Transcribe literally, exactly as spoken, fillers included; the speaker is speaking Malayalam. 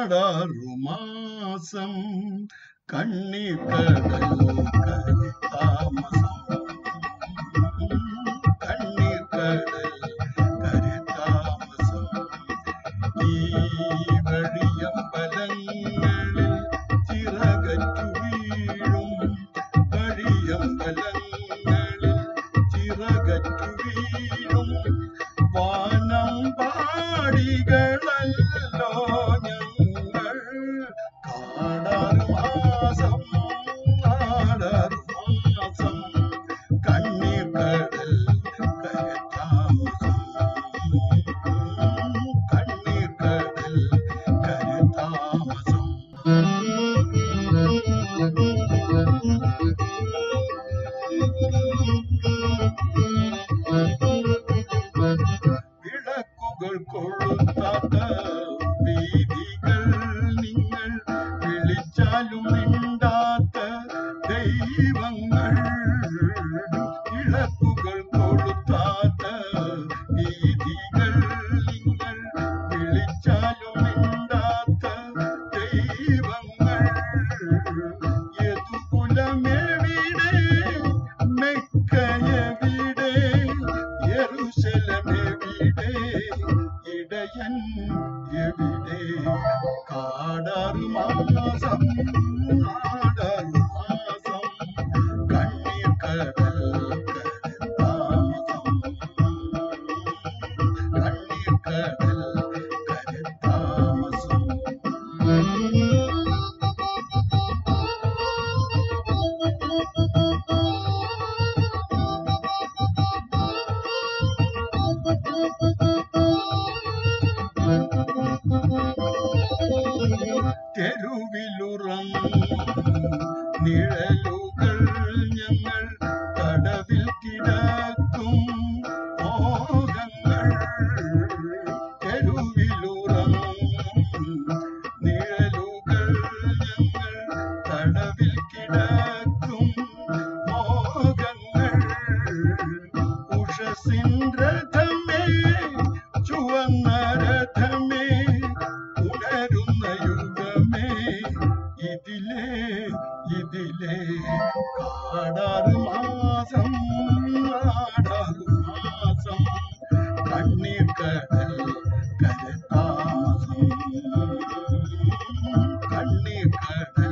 കാടാറുമാസം കണ്ണീർ കടൽ കരുതാമസം കണ്ണീർ കടൽ കരുതാമസം ഈ വഴിയമ്പലങ്ങളിൽ ചിറകറ്റു വീഴും വഴിയമ്പലങ്ങളിൽ ചിറകറ്റു വീഴും വാനം പാടികളല്ലോ ഞങ്ങൾ കാടാറുമാസം കാടാറുമാസം കണ്ണീർ കടൽ കരുതാമസം കണ്ണീർ കടൽ കരുതാമസം വിളക്കുകൾ കൊളുത്താത്ത വീഥികൾ നിങ്ങൾ വിളിച്ചാലും മിണ്ടാത്ത ദൈവങ്ങൾ വിളക്കുകൾ കൊളുത്താത്ത വീഥികൾ നിങ്ങൾ വിളിച്ചാലും മിണ്ടാത്ത ദൈവങ്ങൾ യദുകുലമെവിടെ മെക്കയെവിടെ യെരൂശലേമെവിടെ ഇടയൻ എവിടെ കാടാറുമാസം കാടാറുമാസം കണ്ണീർ കടൽ കരുതാമസം കണ്ണീർ കടൽ കരുതാമസം തെരുവിലുറങ്ങും നിഴലുകൾ ഞങ്ങൾ തടവിൽ കിടക്കും മോഹങ്ങൾ തെരുവിലുറങ്ങും നിഴലുകൾ ഞങ്ങൾ തടവിൽ കിടക്കും മോഹങ്ങൾ ഉഷസിൻ രഥമേ ചുവന്ന രഥമേ ഉണരുന്ന യുഗമേ ഇതിലേ ഇതിലേ കാടാറുമാസം കാടാറുമാസം കണ്ണീർ കടൽ കരുതാമസം കണ്ണീർ കടൽ